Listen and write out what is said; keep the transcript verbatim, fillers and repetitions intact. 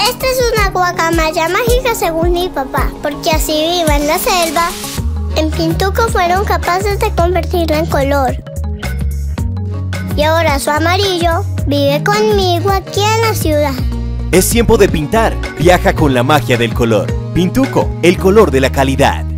Esta es una guacamaya mágica según mi papá, porque así vive en la selva. En Pintuco fueron capaces de convertirla en color. Y ahora su amarillo vive conmigo aquí en la ciudad. Es tiempo de pintar. Viaja con la magia del color. Pintuco, el color de la calidad.